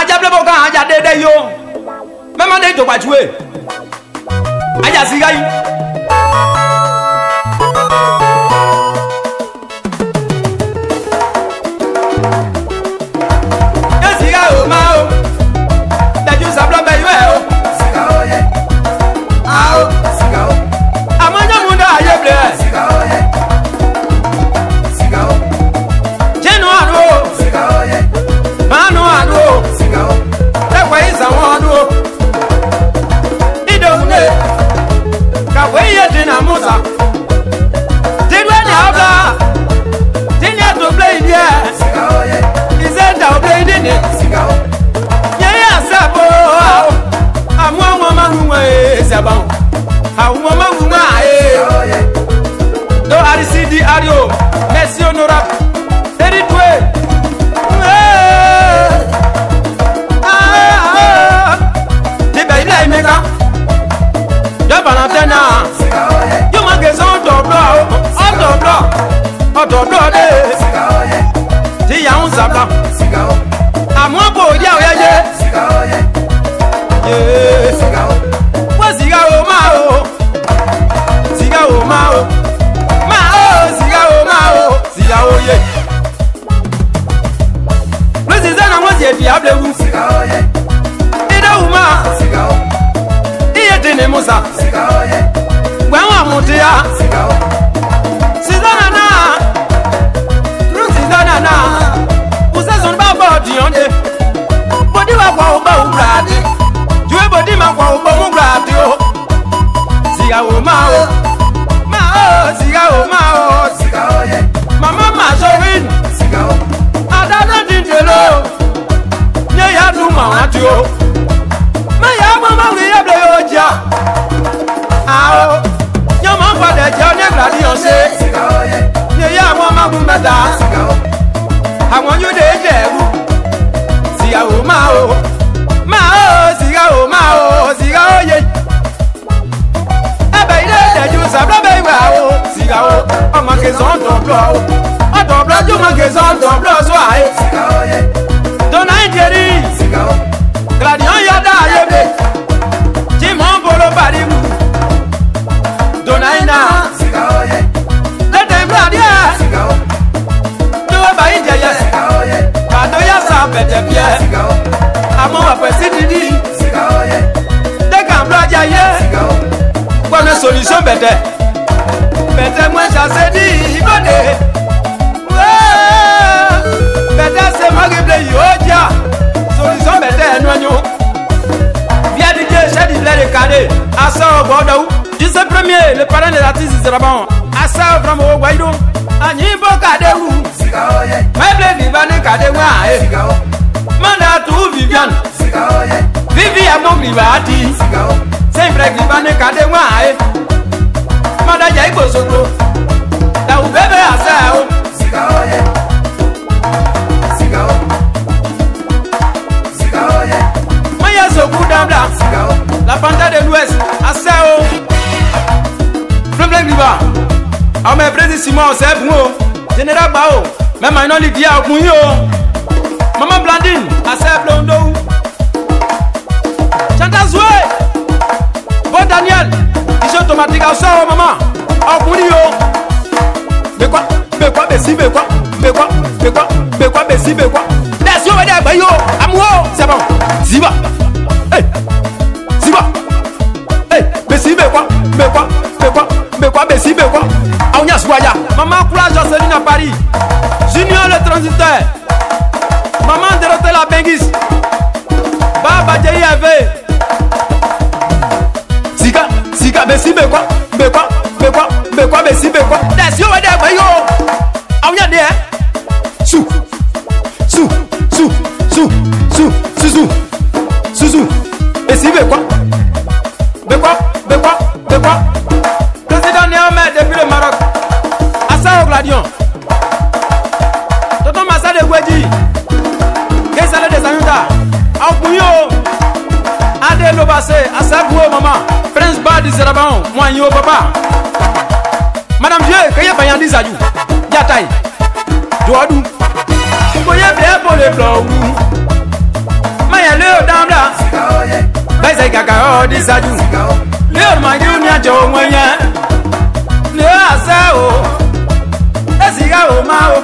diable boka aja de yo. Même de to pas jouer. Aja sigai. Merci honorable. Solution bête. Bête moi chasse dit bonne. Bête c'est moi qui play yodia. Solution bête noigno. Via du Dieu j'ai dit les cadets. À ça au bordou. Je sais premier le parent de l'artiste Zeraban. À ça vraiment au Guaido. Ani bo cadé ou. Mais blé vivane cadé moi. Manda tout Viviane. Viviane mon vivati. Sempre vivane cadé moi. Mada jai bosoko da ubebe asao sigaoye maya soku dambla la panta de l'ouest asao problème riba a me président Simon c'est bon général Bao même maintenant il dit à Kunyo maman Blandine asao blondo chanta zoué bon Daniel automatique à ça maman en courio mais quoi bessi mais quoi bessi laisse yo aller bayo amour c'est bon ziba bessi mais quoi bessi on y a soya maman courage Joseline à Paris Junior le transiteur maman de la Bengis Baba JV Sika bessi mais quoi bessi laisse yo aller bayo on y a des sou bessi mais quoi président Néomé depuis le Maroc Assa Gladion Tonton Massa de Gouedji Kesale des Anuta Aoupunyo Ade Lobase Assa Gouo maman Prince Bar du Zeraban moi yo papa Madame Dieu Kaye Bayandi Zayou Yataï Douadou Voyez bien pour les blancs Maya au dambla. Baisei kakao disaju. Leo majunia jo mwenye. Leo asao. Esigao mao.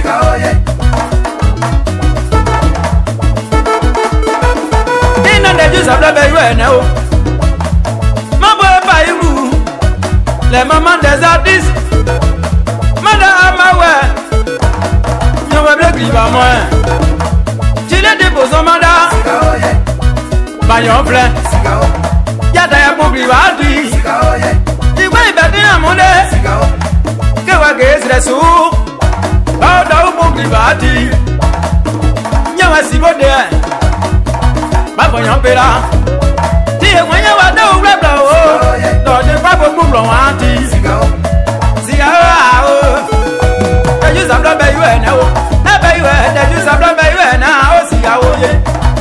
Ina ndeju sabla bewe ne o. Mabo pa iru. Les mamans des artistes. Madame Amawe. Nyowe ble griba moi. Chile déposons mandat. Bayon plein. Yada ya bon griba di. Igwe ibadi na monde. Kewa gesre su. Oda u bon griba di. Nyowe si bode. Bayon pera. Tiye mwenye wada u rebla o. Lorde pa bo gblo wanti. Sigao. Deju sabla be you na o. Ebe you deju sabla be you na o sigao ye.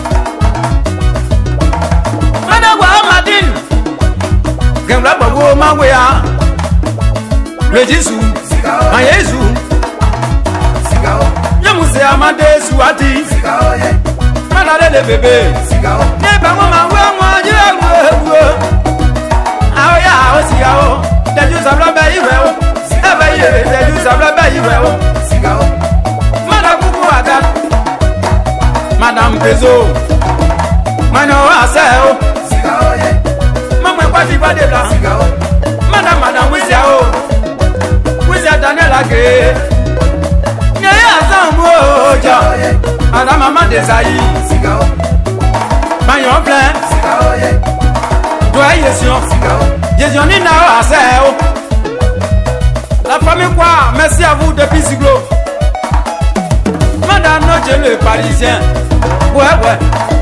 Mana wa Martin. Gemla bawo mawe ya. Le Jesu. Ma Yesu. Sigao. Nyamuse amade suati. Sigao ye. Mana le bebe. Sigao. Ne ba mo ma wa mo je wo. Aya o sigao. Deju sabla be you o. Ebe ye deju sabla be you o. Sigao. Madame Kuku aga. Madame Pezo. Mano aseo. Sigao ye. Mama kwa ti ba de la. Sigao. Madame Wisia o. Wisia Daniel age. Nye azamu oja. Madame Mama Desailly. Sigao. Bayon plein. Sigao ye. Toi yesion. Sigao. Yesion ni na aseo. La famille quoi, merci à vous depuis Siglo. Madame Noche le Parisien. Ouais.